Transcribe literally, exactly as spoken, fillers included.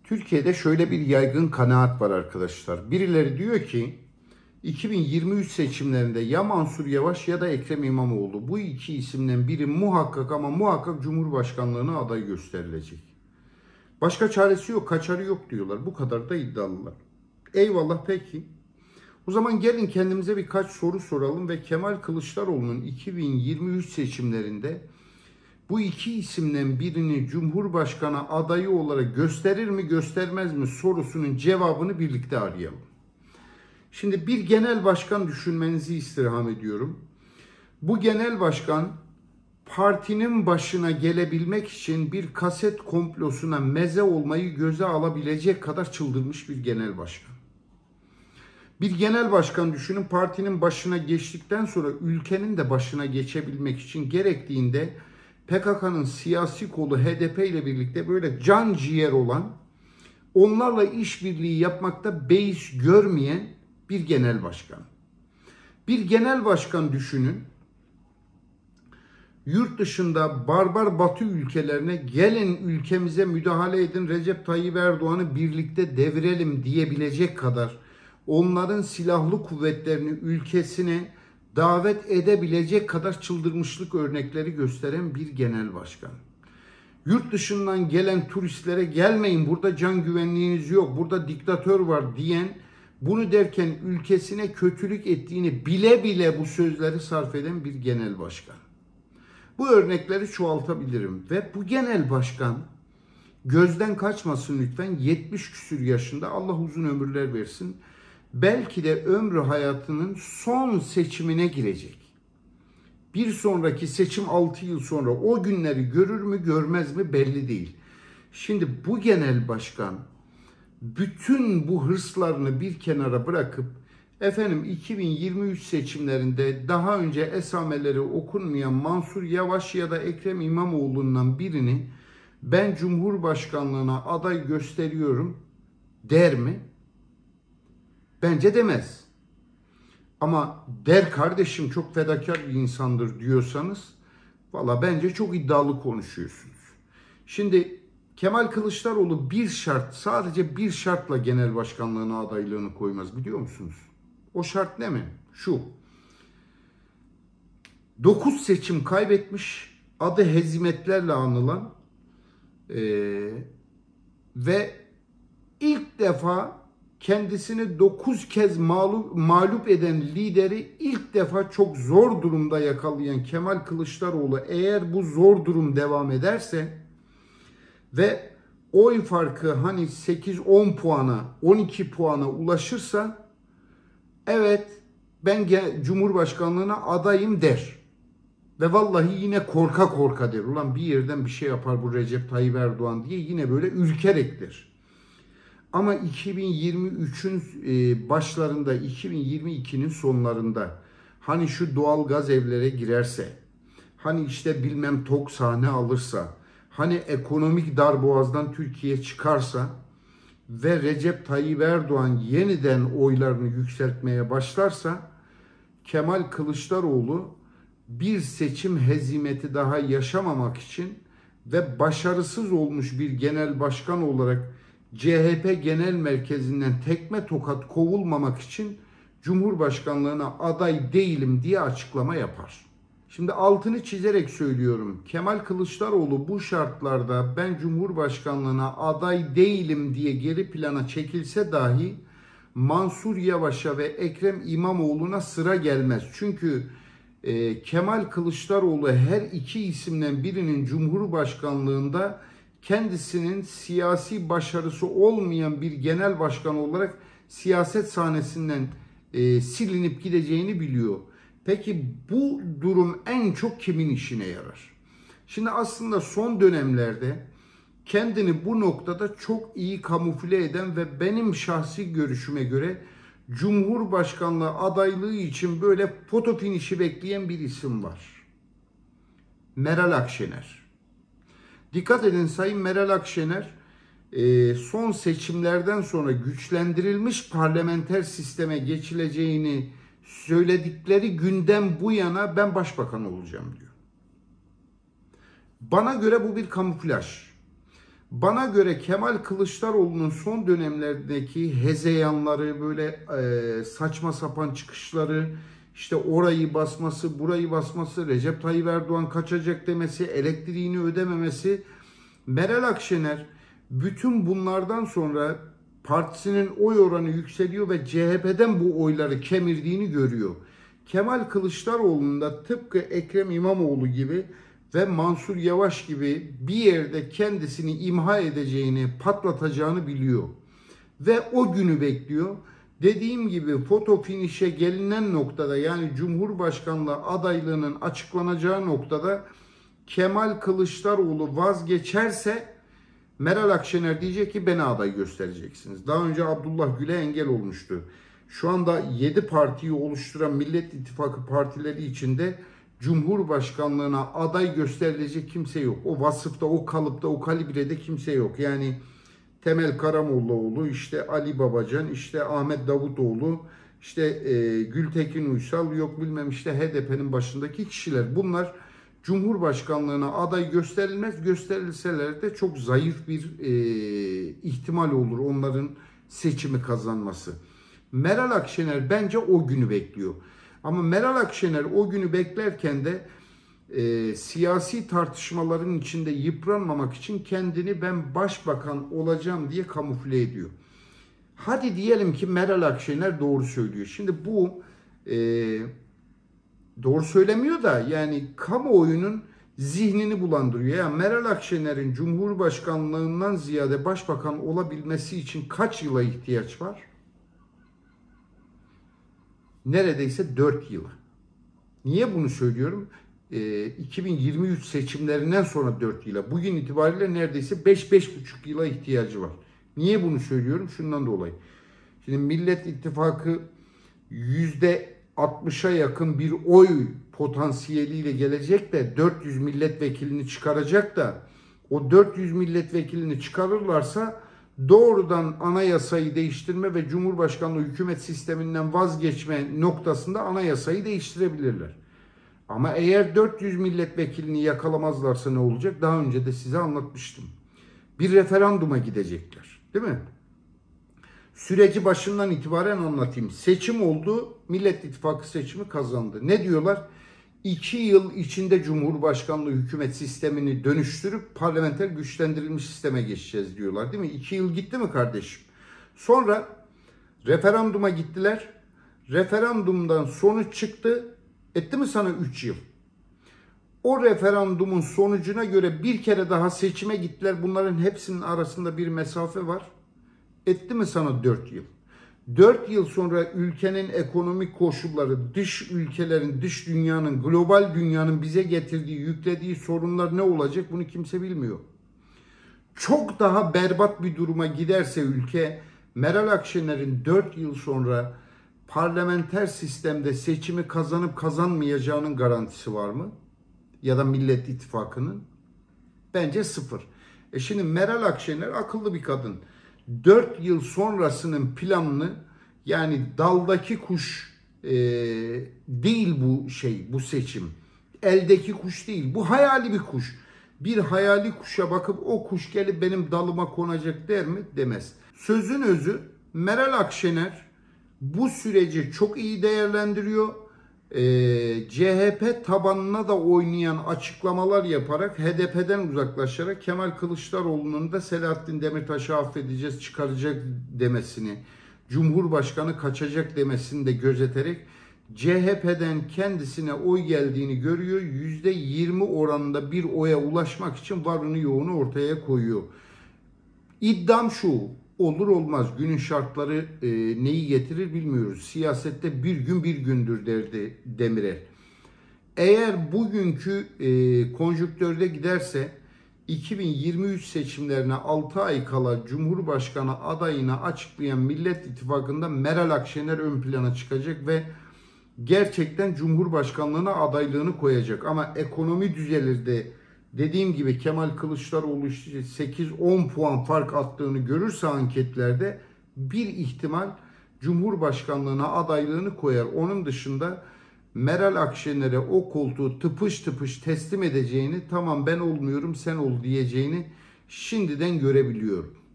Türkiye'de şöyle bir yaygın kanaat var arkadaşlar. Birileri diyor ki iki bin yirmi üç seçimlerinde ya Mansur Yavaş ya da Ekrem İmamoğlu, bu iki isimden biri muhakkak ama muhakkak Cumhurbaşkanlığına aday gösterilecek. Başka çaresi yok, kaçarı yok diyorlar. Bu kadar da iddialılar. Eyvallah, peki. O zaman gelin kendimize birkaç soru soralım ve Kemal Kılıçdaroğlu'nun iki bin yirmi üç seçimlerinde bu iki isimden birini Cumhurbaşkanı adayı olarak gösterir mi göstermez mi sorusunun cevabını birlikte arayalım. Şimdi bir genel başkan düşünmenizi istirham ediyorum. Bu genel başkan partinin başına gelebilmek için bir kaset komplosuna meze olmayı göze alabilecek kadar çıldırmış bir genel başkan. Bir genel başkan düşünün, partinin başına geçtikten sonra ülkenin de başına geçebilmek için gerektiğinde P K K'nın siyasi kolu H D P ile birlikte böyle can ciğer olan, onlarla işbirliği yapmakta beis görmeyen bir genel başkan. Bir genel başkan düşünün, yurt dışında barbar batı ülkelerine gelin ülkemize müdahale edin, Recep Tayyip Erdoğan'ı birlikte devirelim diyebilecek kadar onların silahlı kuvvetlerini ülkesine davet edebilecek kadar çıldırmışlık örnekleri gösteren bir genel başkan. Yurt dışından gelen turistlere gelmeyin, burada can güvenliğiniz yok, burada diktatör var diyen, bunu derken ülkesine kötülük ettiğini bile bile bu sözleri sarf eden bir genel başkan. Bu örnekleri çoğaltabilirim ve bu genel başkan gözden kaçmasın lütfen, yetmiş küsür yaşında, Allah uzun ömürler versin. Belki de ömrü hayatının son seçimine girecek. Bir sonraki seçim altı yıl sonra, o günleri görür mü görmez mi belli değil. Şimdi bu genel başkan bütün bu hırslarını bir kenara bırakıp efendim iki bin yirmi üç seçimlerinde daha önce esameleri okunmayan Mansur Yavaş ya da Ekrem İmamoğlu'ndan birini ben Cumhurbaşkanlığına aday gösteriyorum der mi? Bence demez. Ama der kardeşim çok fedakar bir insandır diyorsanız, valla bence çok iddialı konuşuyorsunuz. Şimdi Kemal Kılıçdaroğlu bir şart, sadece bir şartla genel başkanlığına adaylığını koymaz, biliyor musunuz? O şart ne mi? Şu: dokuz seçim kaybetmiş, adı hezimetlerle anılan ee, ve ilk defa kendisini dokuz kez mağlup, mağlup eden lideri ilk defa çok zor durumda yakalayan Kemal Kılıçdaroğlu, eğer bu zor durum devam ederse ve oy farkı hani sekiz on puana, on iki puana ulaşırsa, evet ben Cumhurbaşkanlığına adayım der. Ve vallahi yine korka korka der. Ulan bir yerden bir şey yapar bu Recep Tayyip Erdoğan diye yine böyle ürkerek der. Ama iki bin yirmi üçün başlarında, iki bin yirmi ikinin sonlarında hani şu doğal gaz evlere girerse, hani işte bilmem tok sahne alırsa, hani ekonomik darboğazdan Türkiye çıkarsa ve Recep Tayyip Erdoğan yeniden oylarını yükseltmeye başlarsa, Kemal Kılıçdaroğlu bir seçim hezimeti daha yaşamamak için ve başarısız olmuş bir genel başkan olarak C H P Genel Merkezi'nden tekme tokat kovulmamak için Cumhurbaşkanlığına aday değilim diye açıklama yapar. Şimdi altını çizerek söylüyorum. Kemal Kılıçdaroğlu bu şartlarda ben Cumhurbaşkanlığına aday değilim diye geri plana çekilse dahi Mansur Yavaş'a ve Ekrem İmamoğlu'na sıra gelmez. Çünkü e, Kemal Kılıçdaroğlu her iki isimden birinin Cumhurbaşkanlığında kendisinin siyasi başarısı olmayan bir genel başkan olarak siyaset sahnesinden e, silinip gideceğini biliyor. Peki bu durum en çok kimin işine yarar? Şimdi aslında son dönemlerde kendini bu noktada çok iyi kamufle eden ve benim şahsi görüşüme göre Cumhurbaşkanlığı adaylığı için böyle foto finişi bekleyen bir isim var. Meral Akşener. Dikkat edin, Sayın Meral Akşener son seçimlerden sonra güçlendirilmiş parlamenter sisteme geçileceğini söyledikleri günden bu yana ben başbakan olacağım diyor. Bana göre bu bir kamuflaj. Bana göre Kemal Kılıçdaroğlu'nun son dönemlerdeki hezeyanları, böyle e, saçma sapan çıkışları, işte orayı basması, burayı basması, Recep Tayyip Erdoğan kaçacak demesi, elektriğini ödememesi, Meral Akşener bütün bunlardan sonra partisinin oy oranı yükseliyor ve C H P'den bu oyları kemirdiğini görüyor. Kemal Kılıçdaroğlu'nun da tıpkı Ekrem İmamoğlu gibi ve Mansur Yavaş gibi bir yerde kendisini imha edeceğini, patlatacağını biliyor. Ve o günü bekliyor. Dediğim gibi foto finişe gelinen noktada, yani Cumhurbaşkanlığı adaylığının açıklanacağı noktada Kemal Kılıçdaroğlu vazgeçerse Meral Akşener diyecek ki beni aday göstereceksiniz. Daha önce Abdullah Gül'e engel olmuştu. Şu anda yedi partiyi oluşturan Millet İttifakı partileri içinde Cumhurbaşkanlığına aday gösterilecek kimse yok. O vasıfta, o kalıpta, o kalibrede kimse yok. Yani Temel Karamollaoğlu, işte Ali Babacan, işte Ahmet Davutoğlu, işte e, Gültekin Uysal, yok bilmem işte H D P'nin başındaki kişiler. Bunlar Cumhurbaşkanlığına aday gösterilmez. Gösterilseler de çok zayıf bir e, ihtimal olur onların seçimi kazanması. Meral Akşener bence o günü bekliyor. Ama Meral Akşener o günü beklerken de e, siyasi tartışmaların içinde yıpranmamak için kendini ben başbakan olacağım diye kamufle ediyor. Hadi diyelim ki Meral Akşener doğru söylüyor. Şimdi bu e, doğru söylemiyor da yani kamuoyunun zihnini bulandırıyor. Yani Meral Akşener'in Cumhurbaşkanlığından ziyade başbakan olabilmesi için kaç yıla ihtiyaç var? Neredeyse dört yıla. Niye bunu söylüyorum? E, iki bin yirmi üç seçimlerinden sonra dört yıla. Bugün itibariyle neredeyse beş beş buçuk yıla ihtiyacı var. Niye bunu söylüyorum? Şundan dolayı. Şimdi Millet İttifakı yüzde altmışa yakın bir oy potansiyeliyle gelecek de dört yüz milletvekilini çıkaracak da o dört yüz milletvekilini çıkarırlarsa doğrudan anayasayı değiştirme ve Cumhurbaşkanlığı hükümet sisteminden vazgeçme noktasında anayasayı değiştirebilirler. Ama eğer dört yüz milletvekilini yakalamazlarsa ne olacak? Daha önce de size anlatmıştım. Bir referanduma gidecekler, değil mi? Süreci başından itibaren anlatayım. Seçim oldu, Millet İttifakı seçimi kazandı. Ne diyorlar? İki yıl içinde Cumhurbaşkanlığı hükümet sistemini dönüştürüp parlamenter güçlendirilmiş sisteme geçeceğiz diyorlar, değil mi? İki yıl gitti mi kardeşim? Sonra referanduma gittiler. Referandumdan sonuç çıktı. Etti mi sana üç yıl? O referandumun sonucuna göre bir kere daha seçime gittiler. Bunların hepsinin arasında bir mesafe var. Etti mi sana dört yıl? dört yıl sonra ülkenin ekonomik koşulları, dış ülkelerin, dış dünyanın, global dünyanın bize getirdiği, yüklediği sorunlar ne olacak? Bunu kimse bilmiyor. Çok daha berbat bir duruma giderse ülke, Meral Akşener'in dört yıl sonra parlamenter sistemde seçimi kazanıp kazanmayacağının garantisi var mı? Ya da Millet İttifakı'nın? Bence sıfır. E şimdi Meral Akşener akıllı bir kadın. dört yıl sonrasının planını, yani daldaki kuş e, değil bu şey, bu seçim. Eldeki kuş değil. Bu hayali bir kuş. Bir hayali kuşa bakıp o kuş gelip benim dalıma konacak der mi? Demez. Sözün özü, Meral Akşener bu süreci çok iyi değerlendiriyor. Ee, C H P tabanına da oynayan açıklamalar yaparak, H D P'den uzaklaşarak Kemal Kılıçdaroğlu'nun da Selahattin Demirtaş'ı affedeceğiz, çıkaracak demesini, Cumhurbaşkanı kaçacak demesini de gözeterek C H P'den kendisine oy geldiğini görüyor. yüzde yirmi oranında bir oya ulaşmak için varını yoğunu ortaya koyuyor. İddiam şu: olur olmaz, günün şartları e, neyi getirir bilmiyoruz. Siyasette bir gün bir gündür derdi Demirel. Eğer bugünkü e, konjonktörde giderse iki bin yirmi üç seçimlerine altı ay kala Cumhurbaşkanı adayını açıklayan Millet İttifakı'nda Meral Akşener ön plana çıkacak ve gerçekten Cumhurbaşkanlığına adaylığını koyacak. Ama ekonomi düzelir de dediğim gibi Kemal Kılıçdaroğlu sekiz on puan fark attığını görürse anketlerde bir ihtimal Cumhurbaşkanlığına adaylığını koyar. Onun dışında Meral Akşener'e o koltuğu tıpış tıpış teslim edeceğini, tamam ben olmuyorum sen ol diyeceğini şimdiden görebiliyorum.